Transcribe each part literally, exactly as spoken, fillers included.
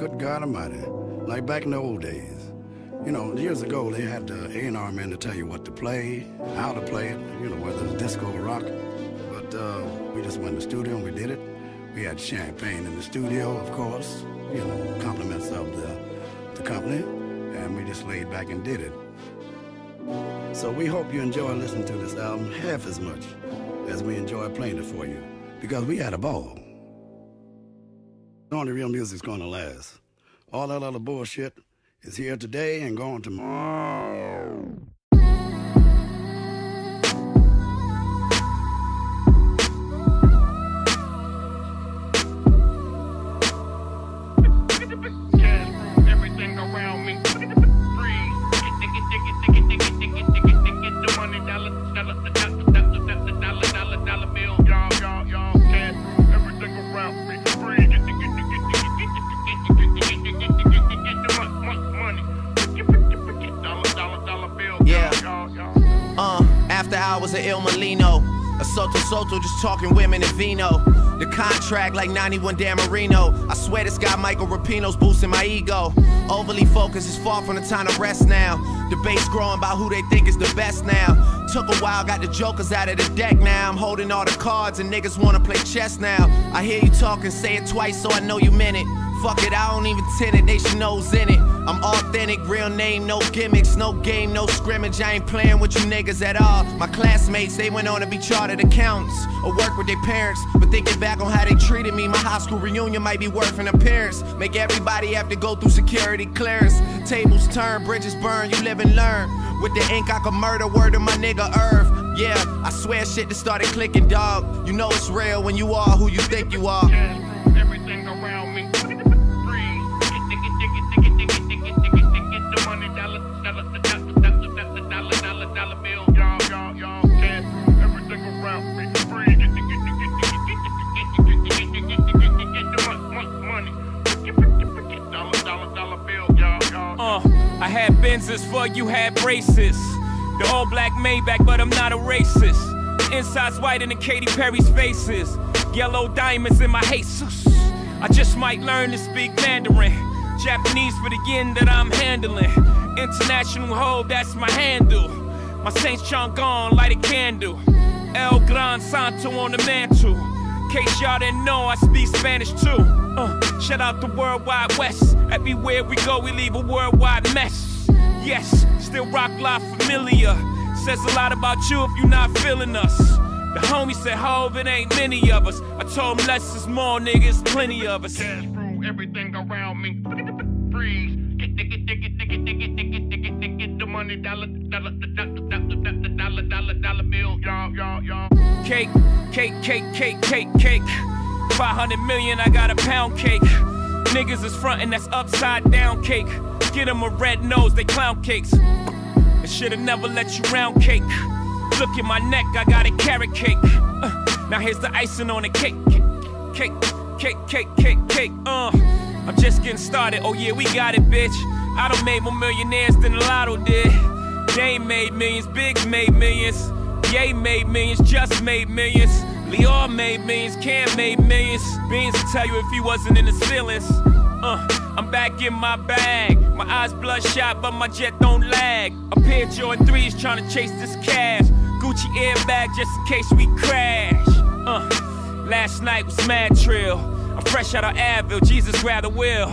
good God Almighty, like back in the old days. You know, years ago, they had the A and R men to tell you what to play, how to play it, you know, whether it's disco or rock. But uh, we just went in the studio and we did it. We had champagne in the studio, of course, you know, compliments of the, the company, and we just laid back and did it. So we hope you enjoy listening to this album half as much as we enjoy playing it for you, because we had a ball. Only real music's gonna last. All that other bullshit is here today and gone tomorrow. Everything around me free. Get the money, dollar, dollar, dollar, dollar, dollar, dollar bill. Y'all, y'all, y'all, cash. Everything around me free. Get the money. Dollar, dollar, dollar bill. Yeah. Y'all, y'all. Uh, after hours of Il Molino, a Soto Soto just talking women and vino. The contract like ninety-one Dan Marino. I swear this guy Michael Rapino's boosting my ego. Overly focused is far from the time to rest now. Debates growing about who they think is the best now. Took a while, got the jokers out of the deck now. I'm holding all the cards and niggas wanna play chess now. I hear you talking, say it twice so I know you meant it. Fuck it, I don't even tend it, they should know's in it. I'm authentic, real name, no gimmicks, no game, no scrimmage. I ain't playing with you niggas at all. My classmates, they went on to be chartered accountants or work with their parents. But thinking back on how they treated me, my high school reunion might be worth an appearance. Make everybody have to go through security clearance. Tables turn, bridges burn, you live and learn. With the ink I could murder, word to my nigga Irv. Yeah, I swear shit that started clicking, dog. You know it's real when you are who you think you are. Everything around me free. Get the money, dollar, dollar, dollar, dollar, dollar, dollar bill. Y'all, y'all, y'all, cash. Everything around me free. Get the money. Dollar, dollar, dollar bill. Y'all, y'all. Uh, I had Benzes for you had braces. The all black Maybach, but I'm not a racist. The inside's whiter than Katy Perry's faces. Yellow diamonds in my Jesus. I just might learn to speak Mandarin. Japanese for the yen that I'm handling. International hold, that's my handle. My Saint Chang'an, light a candle. El Gran Santo on the mantle. In case y'all didn't know, I speak Spanish too. Uh, shout out the Worldwide West. Everywhere we go, we leave a worldwide mess. Yes, still rock live familiar. Says a lot about you if you're not feeling us. The homie said, Hov, it ain't many of us. I told him less is more, niggas, plenty of us. Cash through everything around me. Freeze. Get the get the get the get the get the get the get the get the money, dollar, dollar, dollar, dollar, dollar, dollar, dollar bill. Y'all, y'all, y'all. Cake, cake, cake, cake, cake, cake. five hundred million, I got a pound cake. Niggas is frontin', that's upside down cake. Get them a red nose, they clown cakes. I should've never let you round cake. Look at my neck, I got a carrot cake. Uh, now here's the icing on the cake. Cake, cake, cake, cake, cake, uh. I'm just getting started, oh yeah, we got it, bitch. I done made more millionaires than the Lotto did. Dame made millions, Biggs made millions. Ye made millions, Just made millions. Lior made millions, Cam made millions. Beans will tell you if he wasn't in his feelings. Uh, I'm back in my bag. My eyes bloodshot, but my jet don't lag. A pair of Jordan threes trying to chase this cash. Gucci airbag just in case we crash. Uh, last night was mad trill. I'm fresh out of Advil, Jesus grab the wheel.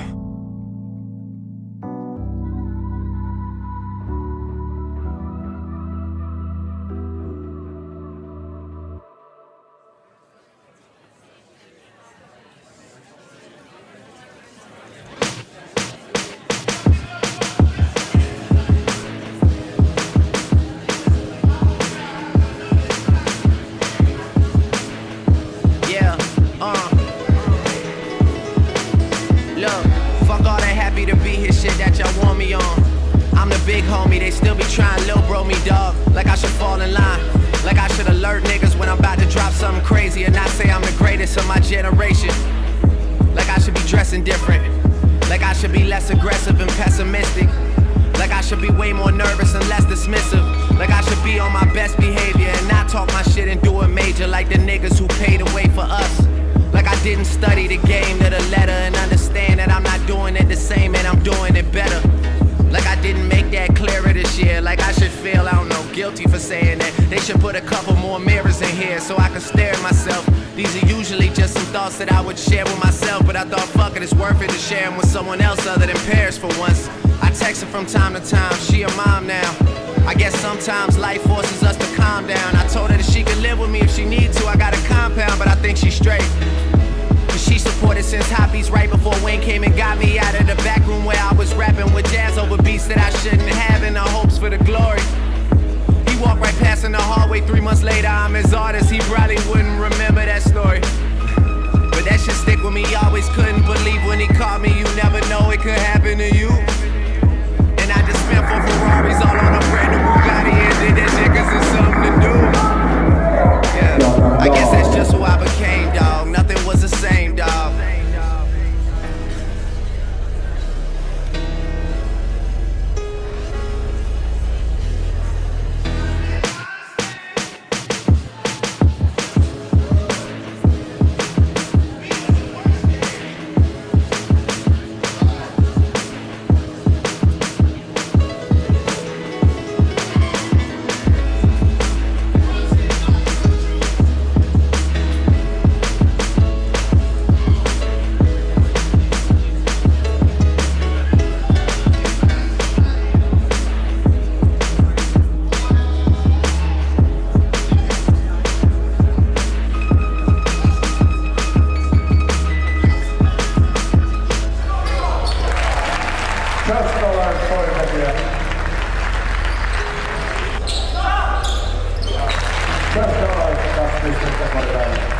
Big homie, they still be trying lil bro me, dog. Like I should fall in line. Like I should alert niggas when I'm about to drop something crazy and not say I'm the greatest of my generation. Like I should be dressing different. Like I should be less aggressive and pessimistic. Like I should be way more nervous and less dismissive. Like I should be on my best behavior and not talk my shit and do it major like the niggas who paid the way for us. Like I didn't study the game to the letter and understand that I'm not doing it same and I'm doing it better. Like I didn't make that clearer this year. Like I should feel, I don't know, guilty for saying that. They should put a couple more mirrors in here so I can stare at myself. These are usually just some thoughts that I would share with myself, but I thought, fuck it, it's worth it to share them with someone else other than Paris for once. I text her from time to time, she a mom now. I guess sometimes life forces us to calm down. I told her that she could live with me if she need to. I got a compound, but I think she's straight. She supported since Hobbies right before Wayne came and got me out of the back room where I was rapping with jazz over beats that I shouldn't have in the hopes for the glory. He walked right past in the hallway three months later, I'm his artist, he probably wouldn't remember that story. But that shit stick with me, always couldn't believe when he called me, you never know it could happen to you. And I just spent four Ferraris all on a brand new Bugatti and did that shit cause it's something to do. Yeah, I guess that's just who I became, dog. Nothing was the same, dog. Just